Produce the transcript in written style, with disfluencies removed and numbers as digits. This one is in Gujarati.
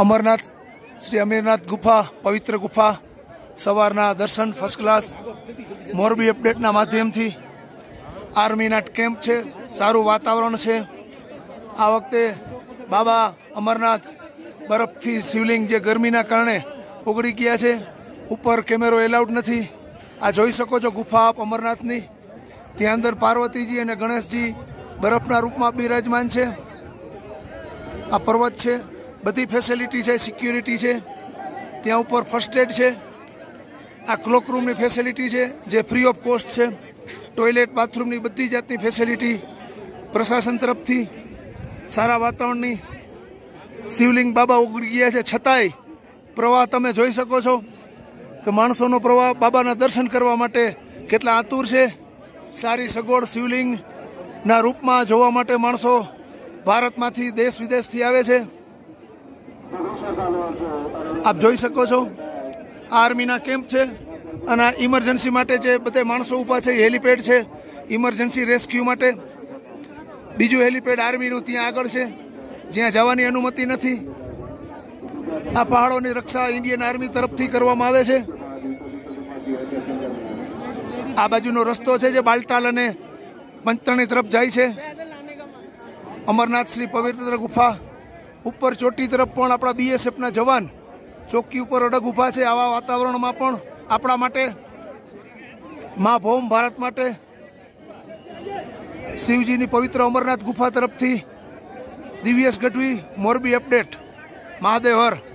અમરનાથ શ્રી અમરનાથ ગુફા પવિત્ર ગુફા સવારના દર્શન ફર્સ્ટ ક્લાસ મોરબી અપડેટના માધ્યમથી આર્મીના કેમ્પ છે, સારું વાતાવરણ છે। આ વખતે બાબા અમરનાથ બરફથી શિવલિંગ જે ગરમીના કારણે ઓગળી ગયા છે, ઉપર કેમેરો એલાઉડ નથી। આ જોઈ શકો છો ગુફા આપ અમરનાથની, ત્યાં અંદર પાર્વતીજી અને ગણેશજી બરફના રૂપમાં બિરાજમાન છે। આ પર્વત છે, બધી ફેસિલિટી છે, સિક્યુરિટી છે, ત્યાં ઉપર ફર્સ્ટ એડ છે। આ ક્લોક રૂમની ફેસિલિટી છે જે ફ્રી ઓફ કોસ્ટ છે। ટોયલેટ બાથરૂમની બધી જાતની ફેસિલિટી પ્રશાસન તરફથી, સારા વાતાવરણની। શિવલિંગ બાબા ઉગડી ગયા છે છતાંય પ્રવાહ તમે જોઈ શકો છો કે માણસોનો પ્રવાહ બાબાના દર્શન કરવા માટે કેટલા આતુર છે। સારી સગવડ શિવલિંગના રૂપમાં જોવા માટે માણસો ભારતમાંથી દેશ વિદેશથી આવે છે। આપ જોઈ શકો છો આર્મીના કેમ્પ છે અને ઇમરજન્સી માટે જે બધા માણસો ઊભા છે, હેલિપેડ છે ઇમરજન્સી રેસ્ક્યુ માટે। બીજું હેલિપેડ આર્મીનું ત્યાં આગળ છે જ્યાં જવાની અનુમતિ નથી। આ પહાડોની રક્ષા ઇન્ડિયન આર્મી તરફથી કરવામાં આવે છે। આ બાજુનો રસ્તો છે જે બાલટાલ અને પંચતરણી તરફ જાય છે। અમરનાથ શ્રી પવિત્ર ગુફા ઉપર ચોટી તરફ પણ આપણા બીએસએફના જવાન ચોકી ઉપર અડગ ઊભા છે। આવા વાતાવરણમાં પણ આપણા માટે, મા ભૌમ ભારત માટે શિવજીની પવિત્ર અમરનાથ ગુફા તરફથી દિવ્યેશ ગઢવી, મોરબી અપડેટ, મહાદેવ હર।